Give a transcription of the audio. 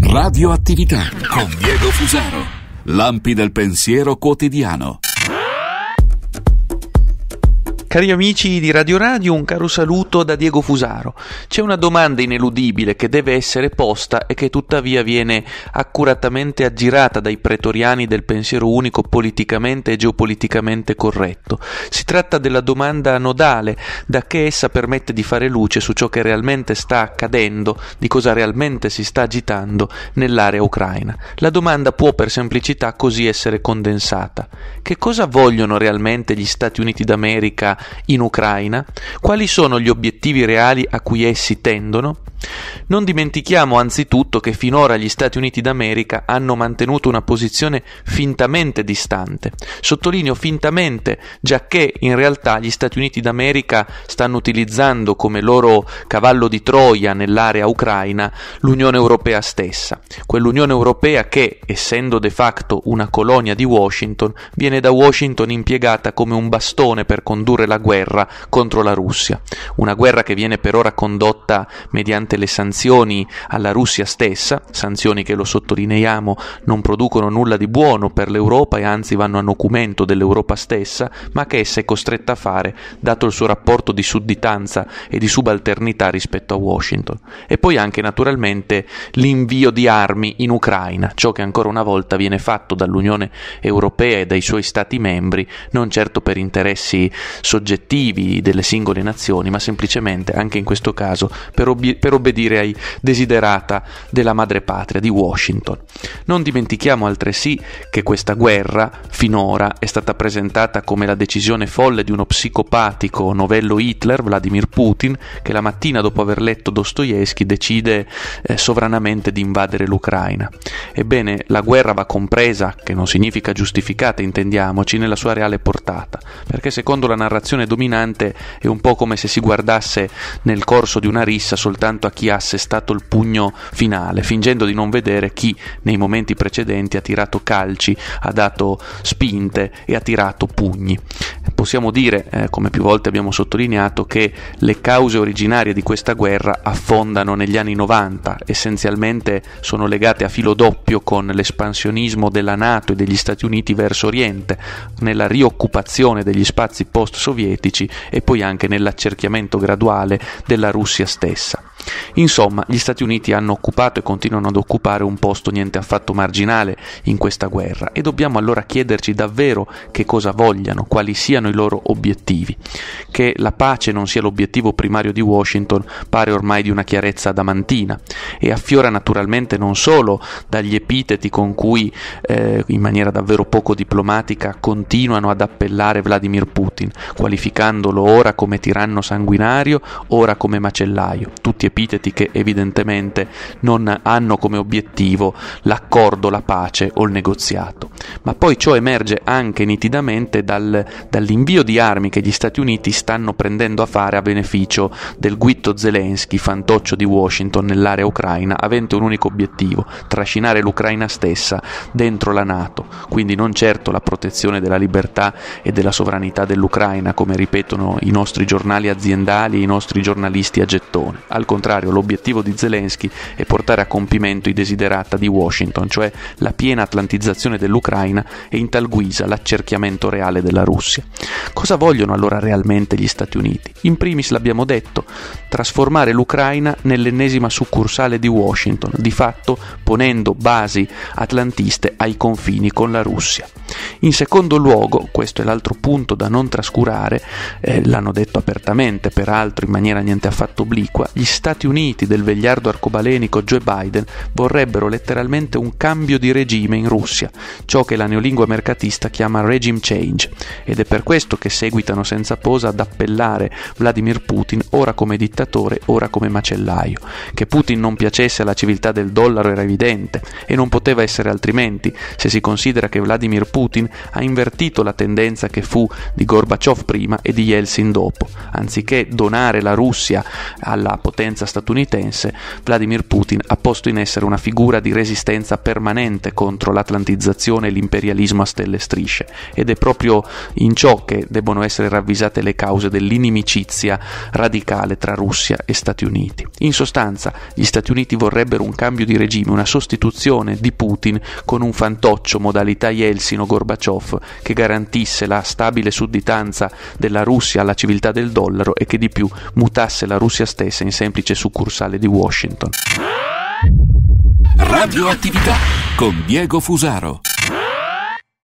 Radioattività con Diego Fusaro. Lampi del pensiero quotidiano. Cari amici di Radio Radio, un caro saluto da Diego Fusaro. C'è una domanda ineludibile che deve essere posta e che tuttavia viene accuratamente aggirata dai pretoriani del pensiero unico politicamente e geopoliticamente corretto. Si tratta della domanda nodale, da che essa permette di fare luce su ciò che realmente sta accadendo, di cosa realmente si sta agitando nell'area ucraina. La domanda può per semplicità così essere condensata. Che cosa vogliono realmente gli Stati Uniti d'America in Ucraina? Quali sono gli obiettivi reali a cui essi tendono? Non dimentichiamo anzitutto che finora gli Stati Uniti d'America hanno mantenuto una posizione fintamente distante. Sottolineo fintamente, giacché in realtà gli Stati Uniti d'America stanno utilizzando come loro cavallo di Troia nell'area ucraina l'Unione Europea stessa, quell'Unione Europea che, essendo de facto una colonia di Washington, viene da Washington impiegata come un bastone per condurre la guerra contro la Russia, una guerra che viene per ora condotta mediante le sanzioni alla Russia stessa, sanzioni che, lo sottolineiamo, non producono nulla di buono per l'Europa e anzi vanno a nocumento dell'Europa stessa, ma che essa è costretta a fare dato il suo rapporto di sudditanza e di subalternità rispetto a Washington. E poi anche naturalmente l'invio di armi in Ucraina, ciò che ancora una volta viene fatto dall'Unione Europea e dai suoi Stati membri, non certo per interessi soggettivi delle singole nazioni, ma semplicemente, anche in questo caso, per obbedire ai desiderata della madrepatria di Washington. Non dimentichiamo altresì che questa guerra finora è stata presentata come la decisione folle di uno psicopatico novello Hitler, Vladimir Putin, che la mattina dopo aver letto Dostoevskij decide sovranamente di invadere l'Ucraina. Ebbene, la guerra va compresa, che non significa giustificata, intendiamoci, nella sua reale portata, perché secondo la narrazione dominante è un po' come se si guardasse nel corso di una rissa soltanto a chi ha assestato il pugno finale, fingendo di non vedere chi nei momenti precedenti ha tirato calci, ha dato spinte e ha tirato pugni. Possiamo dire, come più volte abbiamo sottolineato, che le cause originarie di questa guerra affondano negli anni 90, essenzialmente sono legate a filo doppio con l'espansionismo della NATO e degli Stati Uniti verso Oriente, nella rioccupazione degli spazi post-sovietici e poi anche nell'accerchiamento graduale della Russia stessa. Insomma, gli Stati Uniti hanno occupato e continuano ad occupare un posto niente affatto marginale in questa guerra e dobbiamo allora chiederci davvero che cosa vogliano, quali siano i loro obiettivi. Che la pace non sia l'obiettivo primario di Washington pare ormai di una chiarezza adamantina e affiora naturalmente non solo dagli epiteti con cui in maniera davvero poco diplomatica continuano ad appellare Vladimir Putin, qualificandolo ora come tiranno sanguinario, ora come macellaio, tutti epiteti che evidentemente non hanno come obiettivo l'accordo, la pace o il negoziato. Ma poi ciò emerge anche nitidamente dall'invio di armi che gli Stati Uniti stanno prendendo a fare a beneficio del guitto Zelensky, fantoccio di Washington nell'area ucraina, avente un unico obiettivo: trascinare l'Ucraina stessa dentro la NATO, quindi non certo la protezione della libertà e della sovranità dell'Ucraina, come ripetono i nostri giornali aziendali e i nostri giornalisti a gettone. Al contrario, l'obiettivo di Zelensky è portare a compimento i desiderata di Washington, cioè la piena atlantizzazione dell'Ucraina e in tal guisa l'accerchiamento reale della Russia. Cosa vogliono allora realmente gli Stati Uniti? In primis, l'abbiamo detto, trasformare l'Ucraina nell'ennesima succursale di Washington, di fatto ponendo basi atlantiste ai confini con la Russia. In secondo luogo, questo è l'altro punto da non trascurare, l'hanno detto apertamente, peraltro in maniera niente affatto obliqua, gli Stati Uniti del vegliardo arcobalenico Joe Biden vorrebbero letteralmente un cambio di regime in Russia, ciò che la neolingua mercatista chiama regime change, ed è per questo che seguitano senza posa ad appellare Vladimir Putin ora come dittatore, ora come macellaio. Che Putin non piacesse alla civiltà del dollaro era evidente, e non poteva essere altrimenti se si considera che Vladimir Putin Putin ha invertito la tendenza che fu di Gorbaciov prima e di Yeltsin dopo. Anziché donare la Russia alla potenza statunitense, Vladimir Putin ha posto in essere una figura di resistenza permanente contro l'atlantizzazione e l'imperialismo a stelle e strisce, ed è proprio in ciò che debbono essere ravvisate le cause dell'inimicizia radicale tra Russia e Stati Uniti. In sostanza, gli Stati Uniti vorrebbero un cambio di regime, una sostituzione di Putin con un fantoccio modalità Yeltsin o Gorbaciov che garantisse la stabile sudditanza della Russia alla civiltà del dollaro e che di più mutasse la Russia stessa in semplice succursale di Washington. Radioattività con Diego Fusaro.